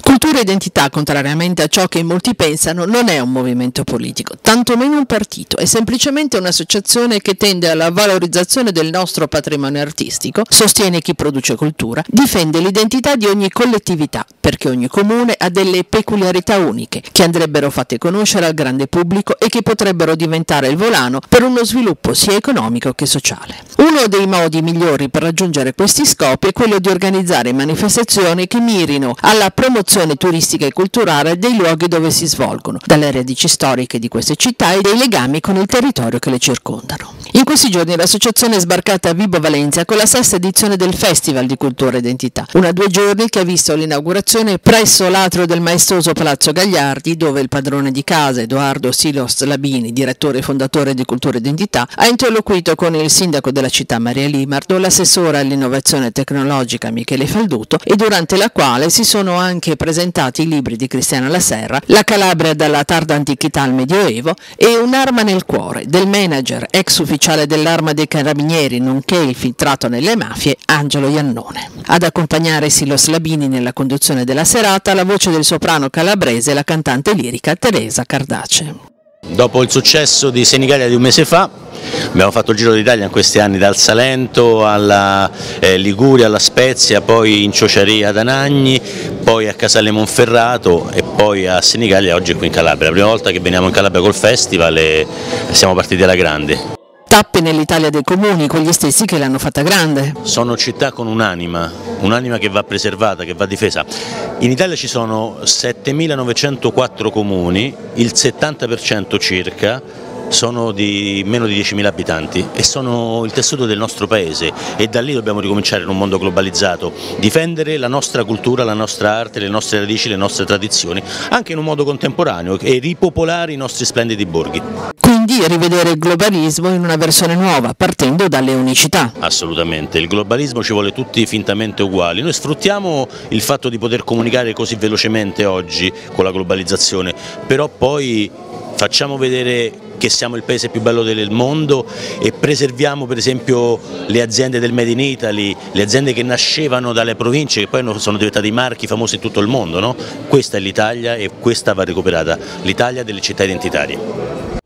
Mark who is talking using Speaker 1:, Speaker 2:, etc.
Speaker 1: Cultura e identità, contrariamente a ciò che in molti pensano, non è un movimento politico, tantomeno un partito, è semplicemente un'associazione che tende alla valorizzazione del nostro patrimonio artistico, sostiene chi produce cultura, difende l'identità di ogni collettività, perché ogni comune ha delle peculiarità uniche, che andrebbero fatte conoscere al grande pubblico e che potrebbero diventare il volano per uno sviluppo sia economico che sociale. Uno dei modi migliori per raggiungere questi scopi è quello di organizzare manifestazioni che mirino alla promozione turistica e culturale dei luoghi dove si svolgono, dalle radici storiche di queste città e dei legami con il territorio che le circondano. In questi giorni l'associazione è sbarcata a Vibo Valentia con la sesta edizione del Festival di Cultura e Identità, una 2 giorni che ha visto l'inaugurazione presso l'atrio del maestoso Palazzo Gagliardi, dove il padrone di casa Edoardo Silos Labini, direttore e fondatore di Cultura e Identità, ha interloquito con il sindaco della città Maria Limardo, l'assessore all'innovazione tecnologica Michele Falduto, e durante la quale si sono anche presentati i libri di Cristiana La Serra, La Calabria dalla tarda antichità al Medioevo e Un'arma nel cuore, del manager, ex ufficiale dell'Arma dei Carabinieri, nonché infiltrato nelle mafie, Angelo Iannone. Ad accompagnare Silos Labini nella conduzione della serata la voce del soprano calabrese e la cantante lirica Teresa Cardace.
Speaker 2: Dopo il successo di Senigallia di un mese fa, abbiamo fatto il Giro d'Italia in questi anni dal Salento alla Liguria, alla Spezia, poi in Ciociaria ad Anagni, poi a Casale Monferrato e poi a Senigallia, oggi qui in Calabria. La prima volta che veniamo in Calabria col festival e siamo partiti alla grande.
Speaker 1: Tappe nell'Italia dei comuni, quegli stessi che l'hanno fatta grande.
Speaker 2: Sono città con un'anima che va preservata, che va difesa. In Italia ci sono 7.904 comuni, il 70% circa sono di meno di 10.000 abitanti e sono il tessuto del nostro paese e da lì dobbiamo ricominciare in un mondo globalizzato, difendere la nostra cultura, la nostra arte, le nostre radici, le nostre tradizioni, anche in un modo contemporaneo e ripopolare i nostri splendidi borghi.
Speaker 1: Quindi rivedere il globalismo in una versione nuova, partendo dalle unicità.
Speaker 2: Assolutamente, il globalismo ci vuole tutti fintamente uguali, noi sfruttiamo il fatto di poter comunicare così velocemente oggi con la globalizzazione, però poi facciamo vedere che siamo il paese più bello del mondo e preserviamo per esempio le aziende del Made in Italy, le aziende che nascevano dalle province che poi sono diventate marchi famosi in tutto il mondo, no? Questa è l'Italia e questa va recuperata, l'Italia delle città identitarie.